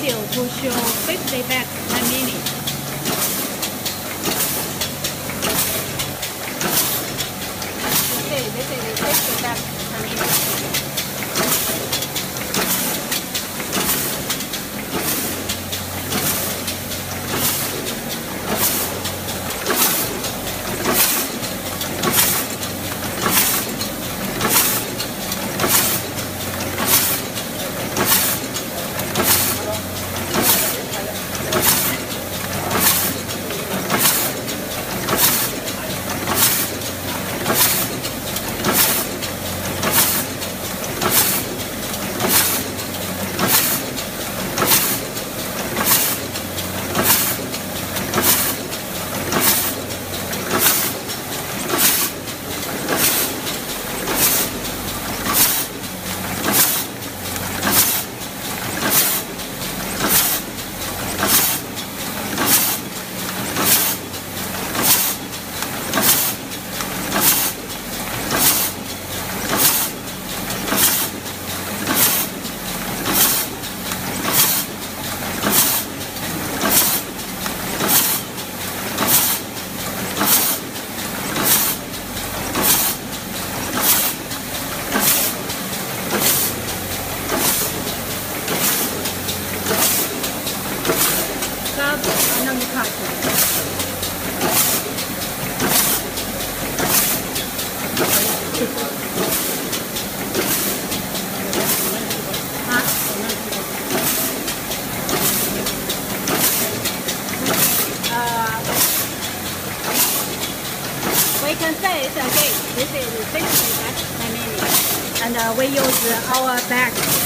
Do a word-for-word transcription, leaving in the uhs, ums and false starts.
video to show fifty back per minute. You see, this is fifty back per minute. Anong cut? Huh? Uh, we can say it again. This is sixty minutes, and uh, we use our bag.